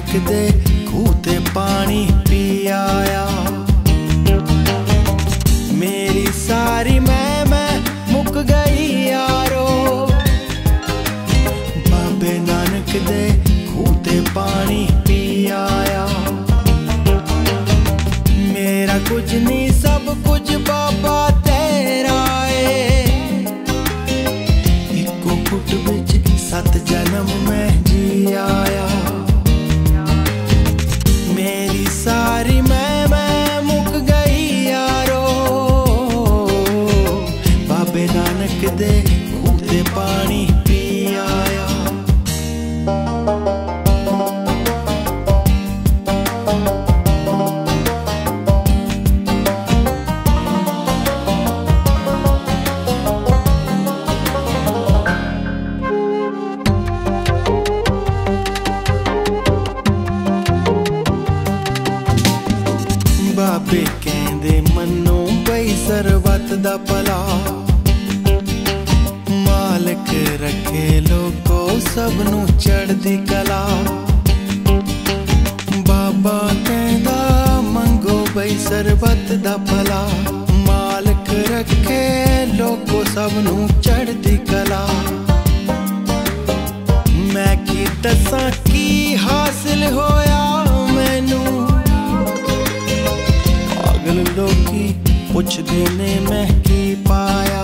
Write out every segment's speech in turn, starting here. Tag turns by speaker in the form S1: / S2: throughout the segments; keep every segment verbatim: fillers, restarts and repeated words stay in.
S1: नानक दे खूह ते पानी पी आया। मेरी सारी मैं मैं मुक गई यारो, बाबे नानक दे खूह ते पानी पी आया। मेरा कुछ नहीं सब कुछ बाबा तेरा है, इको फुट बिच सत जन्म में जी आया। मेरी सारी मैं मैं मुक गई यारो, बाबे नानक दे खूह ते पानी पी आया। बाबे कहंदे मनो बई सरबत दा भला, मालक रखे लोगो सबनू चढ़दी कला। बाबा कहंदा मंगो बई सरबत दा भला, मालक रखे लोगो सबनू चढ़दी कला। मैं की दसां की हासिल होया मैनू, लोकी पुछदे ने मैं की पाया।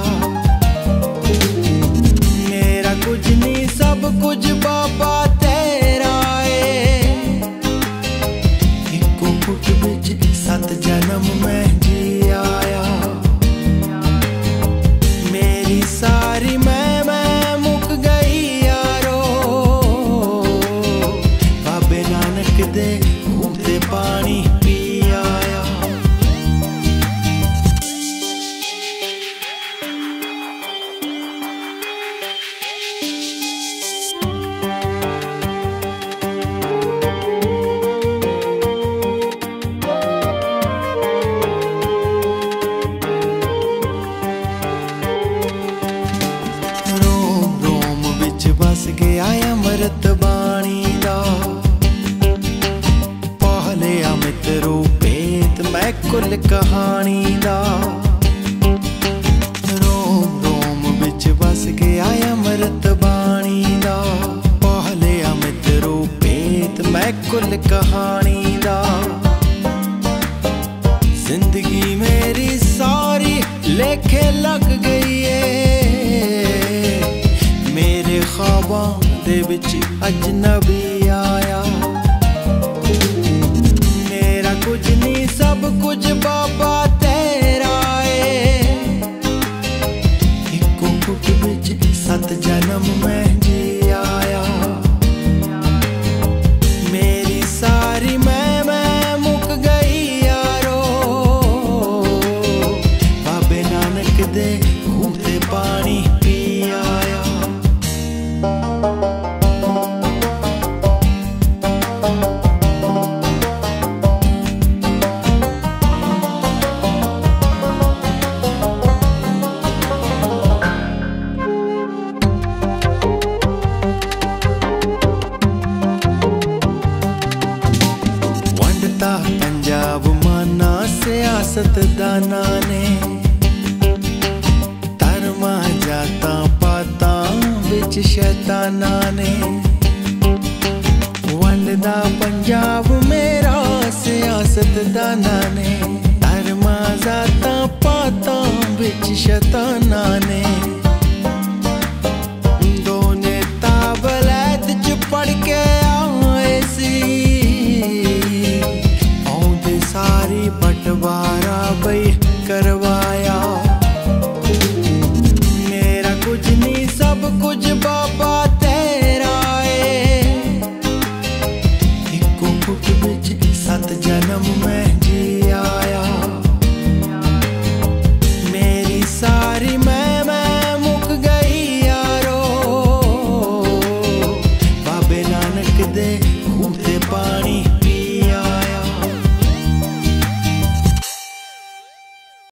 S1: मेरा कुछ नहीं सब कुछ बाबा तेरा है, इको फुट बिच सत जन्म में जी आया। मेरी सारी मैं मैं मुक गई यारो, बाबे नानक दे खूह ते पानी पी आया। बस गया अमृत बाणी दा, पहलिया मित्रो भेद मैं कुल कहानी दा। रोम रोम बिच बस गया अमृत बाणी दा, पहलिया मित्रो भेद मैं कुल कहानी दा। जिंदगी मेरी सारी लेखे लग गई है, मेरे ख्वाबां दे विच अजनबी आया। मेरा कुछ नहीं सब कुछ बाबा तेरा है, इको फुट बिच सत जन्म में जी आया। मेरी सारी मैं मैं मुक गई यारो, बाबे नानक दे खूह ते पानी पी आया। वंडता पंजाब माना सियासत दाना ने, धर्मा जाता पाता बिच शैताना ने। वंडदा पंजाब मेरा सियासत दाना ने, धर्मा जाता पाता बिच शैताना ने।